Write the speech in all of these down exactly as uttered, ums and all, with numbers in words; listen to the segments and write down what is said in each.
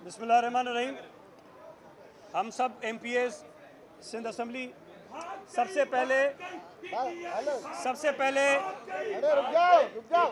बिस्मिल्लाहिर्रहमानिर्रहीम। हम सब M P S Sindh assembly सबसे पहले सबसे पहले रुक जाओ रुक जाओ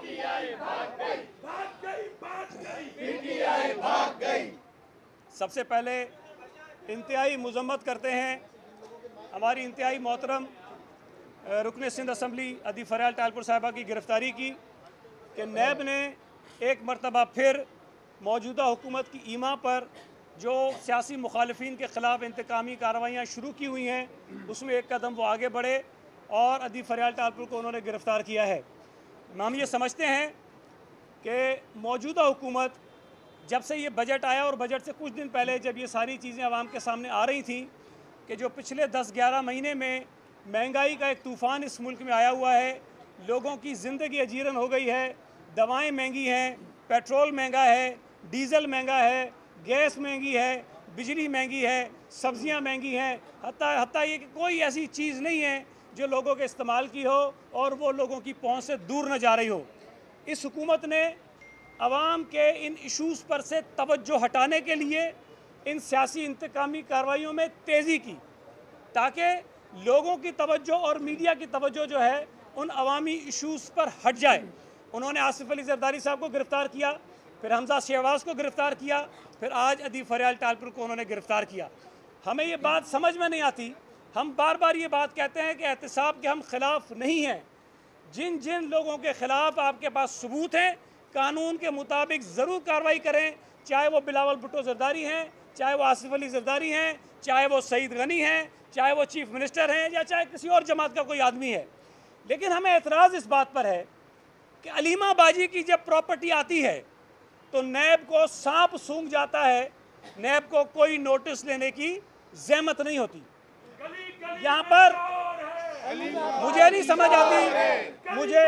सबसे पहले इंतहाई मजम्मत करते हैं हमारी इंतहाई मोहतरम रुकन सिंध असम्बली अदी फरियाल टालपुर साहिबा की गिरफ़्तारी की कि नैब ने एक मरतबा फिर मौजूदा हुकूमत की ईमा पर जो सियासी मुखालफिन के ख़िलाफ़ इंतकामी कार्रवाइयाँ शुरू की हुई हैं उसमें एक कदम वो आगे बढ़े और अदी फरियाल टालपुर को उन्होंने गिरफ़्तार किया है। हम ये समझते हैं कि मौजूदा हुकूमत जब से ये बजट आया और बजट से कुछ दिन पहले जब ये सारी चीज़ें आवाम के सामने आ रही थी कि जो पिछले दस ग्यारह महीने में महंगाई का एक तूफ़ान इस मुल्क में आया हुआ है, लोगों की ज़िंदगी अजीरन हो गई है, दवाएं महंगी हैं, पेट्रोल महंगा है, डीज़ल महंगा है, गैस महंगी है, बिजली महंगी है, सब्ज़ियां महंगी हैं, हत्ता हत्ता ये कि कोई ऐसी चीज़ नहीं है जो लोगों के इस्तेमाल की हो और वो लोगों की पहुंच से दूर न जा रही हो। इस हुकूमत ने आवाम के इन इशूज़ पर से तवज्जो हटाने के लिए इन सियासी इंतकामी कार्रवाइयों में तेज़ी की ताकि लोगों की तवज्जो और मीडिया की तवज्जो जो है उन अवामी इशूज़ पर हट जाए। उन्होंने आसिफ अली जरदारी साहब को गिरफ़्तार किया, फिर हमजा शहबाज को गिरफ़्तार किया, फिर आज अदी फरियाल टालपुर को उन्होंने गिरफ़्तार किया। हमें ये बात समझ में नहीं आती। हम बार बार ये बात कहते हैं कि एहतसाब के हम ख़िलाफ़ नहीं हैं। जिन जिन लोगों के ख़िलाफ़ आपके पास सबूत हैं कानून के मुताबिक ज़रूर कार्रवाई करें, चाहे वो बिलावल भुट्टो जरदारी हैं, चाहे वो आसिफ अली जरदारी हैं, चाहे वो सईद गनी हैं, चाहे वो चीफ मिनिस्टर हैं या चाहे किसी और जमात का कोई आदमी है। लेकिन हमें एतराज़ इस बात पर है कि अलीमा बाजी की जब प्रॉपर्टी आती है तो नैब को सांप सूंघ जाता है, नैब को कोई नोटिस लेने की ज़हमत नहीं होती। यहाँ पर मुझे नहीं समझ आती, मुझे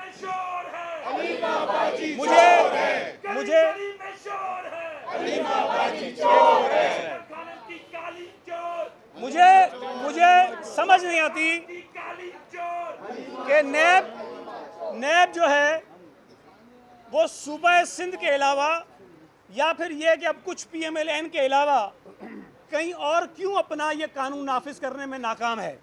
मुझे मुझे मुझे मुझे समझ नहीं आती कि नैब नैब जो है वो सूबा सिंध के अलावा या फिर ये कि अब कुछ पी एम एल एन के अलावा कहीं और क्यों अपना ये कानून नाफिज करने में नाकाम है।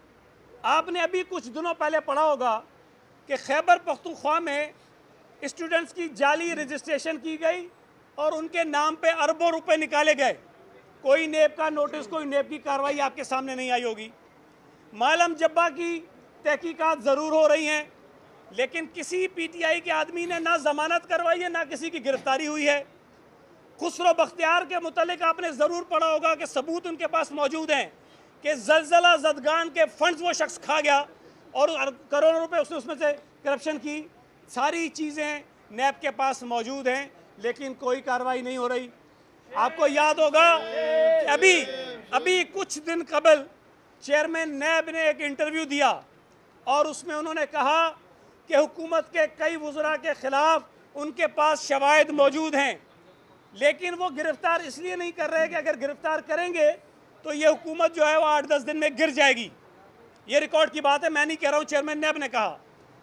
आपने अभी कुछ दिनों पहले पढ़ा होगा कि खैबर पख्तूनख्वा में स्टूडेंट्स की जाली रजिस्ट्रेशन की गई और उनके नाम पे अरबों रुपए निकाले गए। कोई नेब का नोटिस, कोई नेब की कार्रवाई आपके सामने नहीं आई होगी। मालम जब्बा की तहकीकात ज़रूर हो रही हैं, लेकिन किसी पी टी आई के आदमी ने ना ज़मानत करवाई है, ना किसी की गिरफ्तारी हुई है। खुसरो बख्तियार के मुतल्लिक आपने ज़रूर पढ़ा होगा कि सबूत उनके पास मौजूद हैं कि ज़लज़ला ज़दगान के फंड्स वो शख्स खा गया और करोड़ों रुपए उसने उसमें से करप्शन की। सारी चीज़ें नैब के पास मौजूद हैं, लेकिन कोई कार्रवाई नहीं हो रही। आपको याद होगा कि अभी अभी कुछ दिन कबल चेयरमैन नैब ने एक इंटरव्यू दिया और उसमें उन्होंने कहा कि हुकूमत के कई वज़रा के ख़िलाफ़ उनके पास शवाहिद मौजूद हैं, लेकिन वो गिरफ़्तार इसलिए नहीं कर रहे कि अगर गिरफ़्तार करेंगे तो ये हुकूमत जो है वो आठ दस दिन में गिर जाएगी। ये रिकॉर्ड की बात है, मैं नहीं कह रहा हूँ, चेयरमैन नैब ने कहा।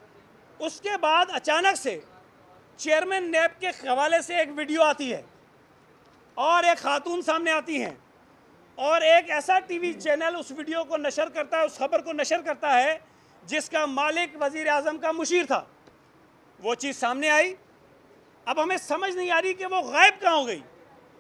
उसके बाद अचानक से चेयरमैन नैब के हवाले से एक वीडियो आती है और एक खातून सामने आती हैं और एक ऐसा टीवी चैनल उस वीडियो को नशर करता है, उस खबर को नशर करता है जिसका मालिक वज़ीर आज़म का मुशीर था। वो चीज़ सामने आई। अब हमें समझ नहीं आ रही कि वो गायब कहाँ हो गई।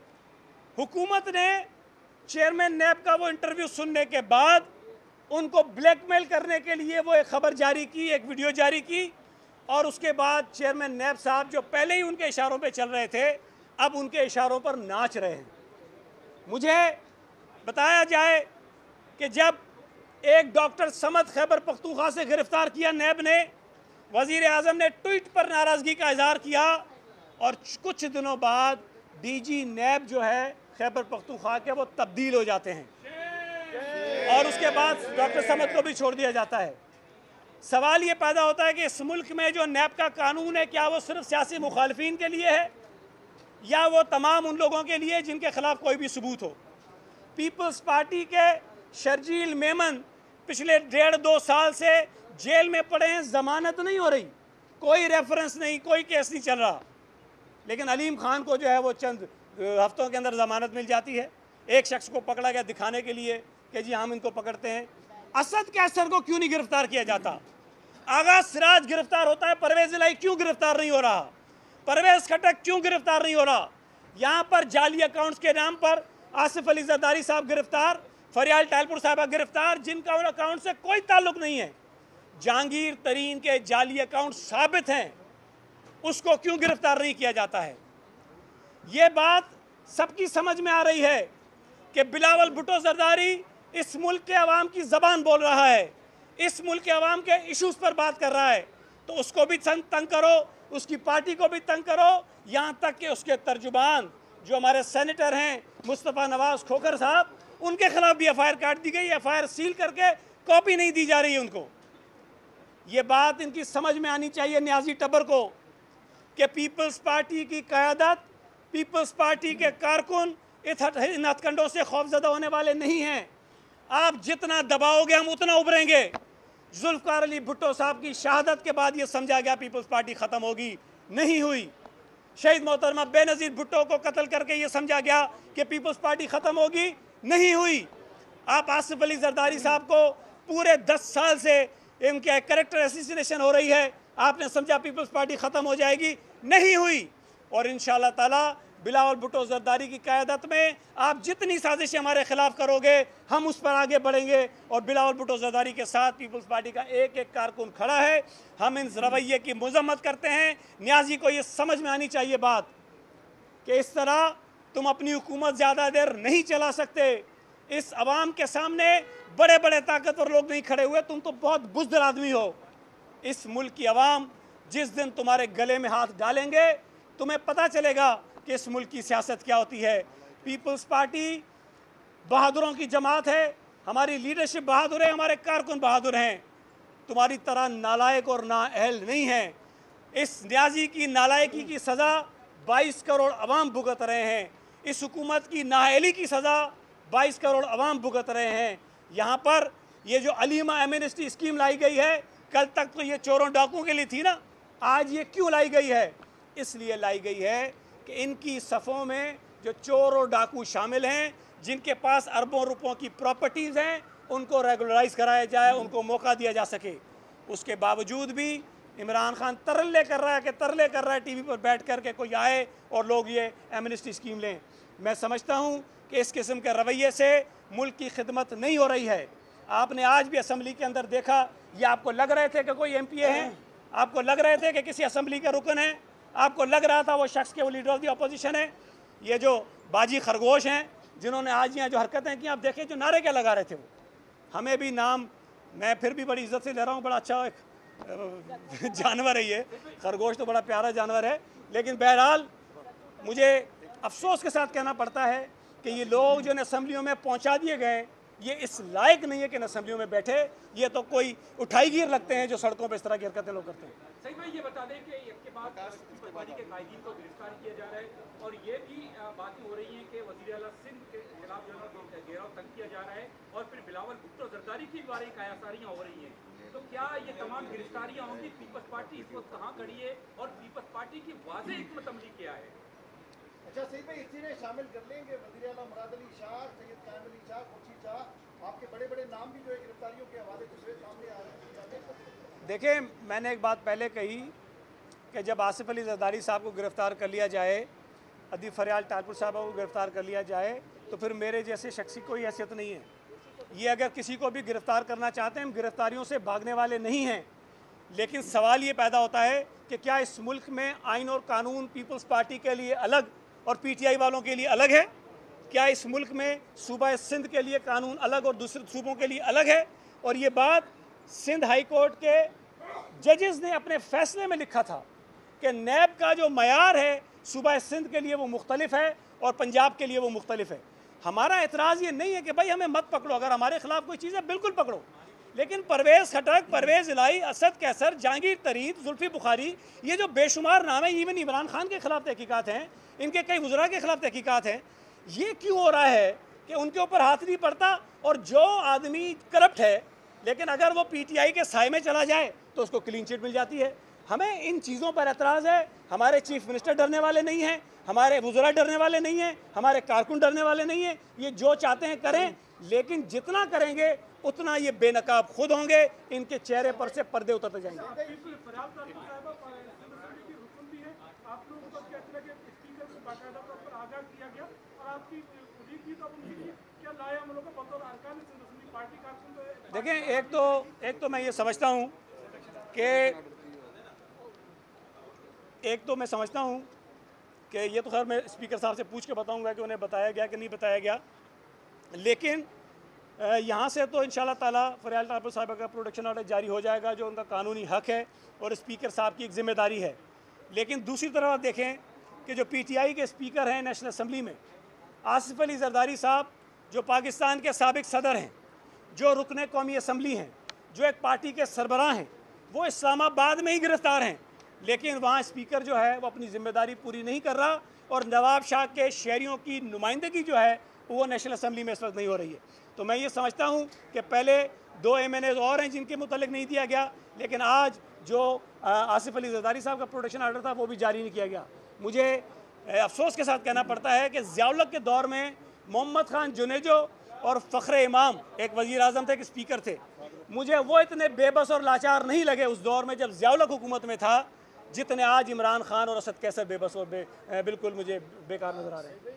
हुकूमत ने चेयरमैन नैब का वो इंटरव्यू सुनने के बाद उनको ब्लैकमेल करने के लिए वो एक खबर जारी की, एक वीडियो जारी की और उसके बाद चेयरमैन नैब साहब जो पहले ही उनके इशारों पे चल रहे थे अब उनके इशारों पर नाच रहे हैं। मुझे बताया जाए कि जब एक डॉक्टर समद खैबर पख्तूनख्वा से गिरफ़्तार किया नैब ने, वज़ीर आज़म ने ट्वीट पर नाराज़गी का इजहार किया और कुछ दिनों बाद डी जी नैब जो है खैबर पख्तूनख्वा के वो तब्दील हो जाते हैं और उसके बाद डॉक्टर समद को भी छोड़ दिया जाता है। सवाल ये पैदा होता है कि इस मुल्क में जो नैब का कानून है क्या वो सिर्फ सियासी मुखालफिन के लिए है या वो तमाम उन लोगों के लिए जिनके ख़िलाफ़ कोई भी सबूत हो। पीपल्स पार्टी के शर्जील मेमन पिछले डेढ़ दो साल से जेल में पड़े हैं, ज़मानत नहीं हो रही, कोई रेफरेंस नहीं, कोई केस नहीं चल रहा। लेकिन अलीम खान को जो है वो चंद हफ्तों के अंदर ज़मानत मिल जाती है। एक शख्स को पकड़ा गया दिखाने के लिए कि जी हम इनको पकड़ते हैं। असद कैसर को क्यों नहीं गिरफ्तार किया जाता? आगा सिराज गिरफ्तार होता है, परवेज इलाही क्यों गिरफ्तार नहीं हो रहा? परवेज खटक क्यों गिरफ्तार नहीं हो रहा? यहाँ पर जाली अकाउंट्स के नाम पर आसिफ अली जरदारी साहब गिरफ्तार, फरियाल टालपुर साहबा गिरफ्तार, जिनका उन अकाउंट से कोई ताल्लुक नहीं है। जहांगीर तरीन के जाली अकाउंट साबित हैं, उसको क्यों गिरफ्तार नहीं किया जाता है? ये बात सबकी समझ में आ रही है कि बिलावल भुट्टो जरदारी इस मुल्क के अवाम की ज़बान बोल रहा है, इस मुल्क के अवाम के इशूज़ पर बात कर रहा है, तो उसको भी तंग करो, उसकी पार्टी को भी तंग करो, यहाँ तक कि उसके तर्जुमान जो हमारे सेनेटर हैं मुस्तफ़ा नवाज खोखर साहब, उनके खिलाफ भी एफ आई आर काट दी गई, एफ आई आर सील करके कॉपी नहीं दी जा रही है उनको। ये बात इनकी समझ में आनी चाहिए न्याजी टब्बर को कि पीपल्स पार्टी की क़यादत, पीपल्स पार्टी के कारकुन इन हथकंडों से खौफजदा होने वाले नहीं हैं। आप जितना दबाओगे हम उतना उभरेंगे। जुल्फ़िकार अली भुट्टो साहब की शहादत के बाद ये समझा गया पीपल्स पार्टी ख़त्म होगी, नहीं हुई। शहीद मोहतरमा बेनज़ीर भुट्टो को कत्ल करके ये समझा गया कि पीपल्स पार्टी ख़त्म होगी, नहीं हुई। आप आसिफ अली जरदारी साहब को पूरे दस साल से इनके कैरेक्टर एसिसिनेशन हो रही है, आपने समझा पीपल्स पार्टी ख़त्म हो जाएगी, नहीं हुई। और इंशाअल्लाह ताला बिलावल भुट्टो जरदारी की क़यादत में आप जितनी साजिशें हमारे खिलाफ करोगे हम उस पर आगे बढ़ेंगे। और बिलावल भुट्टो जरदारी के साथ पीपल्स पार्टी का एक एक कारकुन खड़ा है। हम इन रवैये की मजम्मत करते हैं। न्याजी को ये समझ में आनी चाहिए बात कि इस तरह तुम अपनी हुकूमत ज़्यादा देर नहीं चला सकते। इस अवाम के सामने बड़े बड़े ताकतवर लोग नहीं खड़े हुए, तुम तो बहुत बुज़दिल आदमी हो। इस मुल्क की अवाम जिस दिन तुम्हारे गले में हाथ डालेंगे तुम्हें पता चलेगा कि इस मुल्क की सियासत क्या होती है। पीपल्स पार्टी बहादुरों की जमात है, हमारी लीडरशिप बहादुर है, हमारे कारकुन बहादुर हैं। तुम्हारी तरह नालायक और नाअहल नहीं हैं। इस न्याजी की नालायकी की सज़ा बाईस करोड़ अवाम भुगत रहे हैं। इस हुकूमत की नाअहली की सज़ा बाईस करोड़ अवाम भुगत रहे हैं। यहाँ पर ये जो अलीमा एमनेस्टी स्कीम लाई गई है, कल तक तो ये चोरों डाकुओं के लिए थी ना, आज ये क्यों लाई गई है? इसलिए लाई गई है कि इनकी सफ़ों में जो चोर और डाकू शामिल हैं, जिनके पास अरबों रुपयों की प्रॉपर्टीज़ हैं, उनको रेगुलराइज कराया जाए, उनको मौका दिया जा सके। उसके बावजूद भी इमरान खान तरले कर रहा है कि तरले कर रहा है टीवी पर बैठ कर के कोई आए और लोग ये एमनेस्टी स्कीम लें। मैं समझता हूँ कि इस किस्म के रवैये से मुल्क की खिदमत नहीं हो रही है। आपने आज भी असम्बली के अंदर देखा, ये आपको लग रहे थे कि कोई एम पी ए हैं, आपको लग रहे थे कि किसी असम्बली का रुकन है, आपको लग रहा था वो शख्स के वो लीडर ऑफ दी अपोजिशन है। ये जो बाजी खरगोश हैं जिन्होंने आज यहाँ जो हरकतें की, आप देखें जो नारे क्या लगा रहे थे वो, हमें भी नाम, मैं फिर भी बड़ी इज्जत से ले रहा हूँ, बड़ा अच्छा एक जानवर है ये खरगोश, तो बड़ा प्यारा जानवर है। लेकिन बहरहाल मुझे अफसोस के साथ कहना पड़ता है कि ये लोग जो इन असम्बलियों में पहुँचा दिए गए, ये इस लायक नहीं है कि इन असम्बलियों में बैठे। ये तो कोई उठाई गिर लगते हैं जो सड़कों पर इस तरह की हरकतें लोग करते हैं। सही भाई, ये बता दें कि इसके बाद पीपल्स पार्टी के कायदीन को गिरफ्तार किया जा रहा है और ये भी बातें हो रही हैं कि वज़ीर आला सिंध के खिलाफ जो है घेराव तंग किया जा रहा है और फिर बिलावल भुट्टो जरदारी की बारे कायासारियाँ हो रही हैं। तो क्या ये तमाम गिरफ्तारियाँ होंगी? पीपल्स पार्टी इस वक्त कहाँ खड़ी है और पीपल्स पार्टी की वाज़ेह हिकमत अमली क्या है? अच्छा सही भाई, इसी में शामिल कर लेंगे वज़ीर आला मुराद अली शाह, सैयद कायम अली शाह, खुर्शीद शाह, आपके बड़े बड़े नाम भी जो है गिरफ्तारियों के हवाले से सामने आ रहे हैं। देखिए, मैंने एक बात पहले कही कि जब आसिफ अली जरदारी साहब को गिरफ़्तार कर लिया जाए, अदी फरियाल टालपुर साहब को गिरफ़्तार कर लिया जाए, तो फिर मेरे जैसे शख्स की कोई हैसियत नहीं है। ये अगर किसी को भी गिरफ़्तार करना चाहते हैं, हम गिरफ़्तारियों से भागने वाले नहीं हैं। लेकिन सवाल ये पैदा होता है कि क्या इस मुल्क में आइन और कानून पीपल्स पार्टी के लिए अलग और पी टी आई वालों के लिए अलग है? क्या इस मुल्क में सूबा सिंध के लिए कानून अलग और दूसरे सूबों के लिए अलग है? और ये बात सिंध हाई कोर्ट के जजेस ने अपने फैसले में लिखा था कि नैब का जो मयार है सूबा सिंध के लिए वो मुख्तलिफ है और पंजाब के लिए वो मुख्तलिफ है। हमारा एतराज़ ये नहीं है कि भाई हमें मत पकड़ो, अगर हमारे खिलाफ कोई चीज़ है बिल्कुल पकड़ो, लेकिन परवेज़ खटक, परवेज़ इलाही, असद कैसर, जहांगीर तरीन, जुल्फ़ी बुखारी, ये जो बेशुमार नाम है, इवन इमरान खान के खिलाफ तहकीकात हैं, इनके कई वज़रा के खिलाफ तहकीकात हैं, ये क्यों हो रहा है कि उनके ऊपर हाथ नहीं पड़ता? और जो आदमी करप्ट है लेकिन अगर वो पी टी आई के साए में चला जाए तो उसको क्लीन चिट मिल जाती है। हमें इन चीज़ों पर एतराज़ है हमारे चीफ मिनिस्टर डरने वाले नहीं हैं, हमारे वुज़रा डरने वाले नहीं हैं, हमारे कारकुन डरने वाले नहीं हैं। ये जो चाहते हैं करें, लेकिन जितना करेंगे उतना ये बेनकाब खुद होंगे, इनके चेहरे पर से पर्दे उतरते जाएंगे। आप लोगों को क्या तरह के स्पीकर को बाकायदा तौर पर आगाह किया गया और आपकी लीड भी तो अब उनकी क्या लाया हम लोग को बतौर अरकान सिंध मुस्लिम पार्टी कारकुन तो देखें, एक तो एक तो मैं ये समझता हूँ कि एक तो मैं समझता हूँ कि ये तो खैर मैं स्पीकर साहब से पूछ के बताऊँगा कि उन्हें बताया गया कि नहीं बताया गया, लेकिन यहाँ से तो इंशाल्लाह ताला फरियाल तारपुर साहिबा का प्रोटेक्शन ऑर्डर जारी हो जाएगा, जो उनका कानूनी हक है और स्पीकर साहब की एक जिम्मेदारी है। लेकिन दूसरी तरफ आप देखें कि जो पीटीआई के स्पीकर हैं नेशनल असम्बली में, आसिफ अली जरदारी साहब, जो पाकिस्तान के साबिक सदर हैं, जो रुकने कौमी असम्बली हैं, जो एक पार्टी के सरबराह हैं, वो इस्लामाबाद में ही गिरफ्तार हैं, लेकिन वहाँ स्पीकर जो है वो अपनी जिम्मेदारी पूरी नहीं कर रहा और नवाब शाह के शहरियों की नुमाइंदगी जो है वो नेशनल असम्बली में इस वक्त नहीं हो रही है। तो मैं ये समझता हूँ कि पहले दो एम एन एज और हैं जिनके मुतल्लिक नहीं दिया गया, लेकिन आज जो आसिफ अली जरदारी साहब का प्रोटेक्शन ऑर्डर था वो भी जारी नहीं किया गया। मुझे अफसोस के साथ कहना पड़ता है कि ज़ियाउल-हक के दौर में मोहम्मद खान जुनेजो और फ़ख्र इमाम एक वज़ीर आज़म थे, एक स्पीकर थे, मुझे वो इतने बेबस और लाचार नहीं लगे उस दौर में जब ज़ियाउल-हक हुकूमत में था, जितने आज इमरान खान और असद कैसर बेबस और बे, बिल्कुल मुझे बेकार नज़र आ रहे हैं।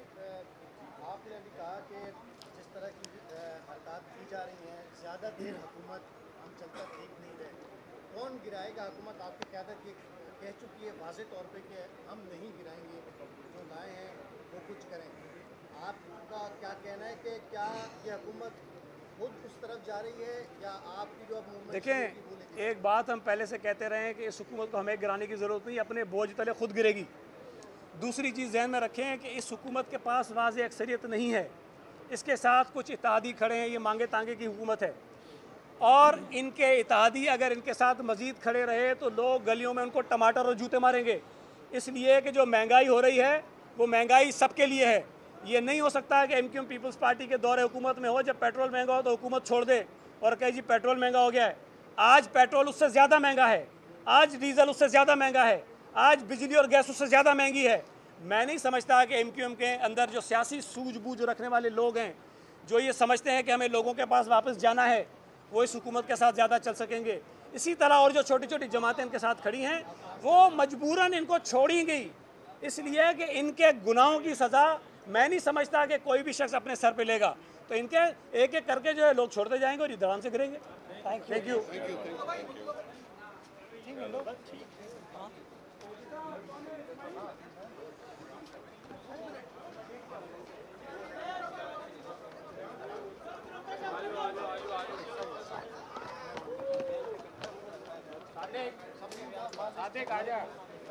आपने अभी कहा कि जिस तरह की हरकत की जा रही है, ज़्यादा देर हुकूमत हम चलता देख नहीं रहे, कौन गिराएगा हुकूमत? आपकी क़यादत ये कह चुकी है वाज़ेह तौर पे कि हम नहीं गिराएंगे, जो लाए हैं वो कुछ करें। आपका क्या कहना है कि क्या ये हुकूमत खुद उस तरफ जा रही है या आपकी जो अब मूवमेंट? देखें, एक बात हम पहले से कहते रहे हैं कि इस हुकूमत को हमें गिराने की ज़रूरत नहीं, अपने बोझ तले खुद गिरेगी। दूसरी चीज़ ज़हन में रखें कि इस हुकूमत के पास वाज़ेह अक्सरियत नहीं है, इसके साथ कुछ इत्तेहादी खड़े हैं, ये मांगे तांगे की हुकूमत है, और इनके इत्तेहादी अगर इनके साथ मज़ीद खड़े रहे तो लोग गलियों में उनको टमाटर और जूते मारेंगे। इसलिए कि जो महंगाई हो रही है वो महंगाई सबके लिए है। ये नहीं हो सकता है कि M Q M Peoples Party के दौरे हुकूमत में हो, जब पेट्रोल महंगा हो तो हुकूमत छोड़ दे और कहे जी पेट्रोल महंगा हो गया है। आज पेट्रोल उससे ज़्यादा महंगा है, आज डीजल उससे ज़्यादा महंगा है, आज बिजली और गैस उससे ज़्यादा महंगी है। मैं नहीं समझता कि एम क्यू एम के अंदर जो सियासी सूझबूझ रखने वाले लोग हैं, जो ये समझते हैं कि हमें लोगों के पास वापस जाना है, वो इस हुकूमत के साथ ज़्यादा चल सकेंगे। इसी तरह और जो छोटी छोटी जमातें इनके साथ खड़ी हैं, वो मजबूरन इनको छोड़ी गई, इसलिए कि इनके गुनाहों की सज़ा मैं नहीं समझता कि कोई भी शख्स अपने सर पे लेगा। तो इनके एक एक करके जो है लोग छोड़ते जाएंगे और ये धड़ाम से गिरेंगे। Thank you. सादे काजा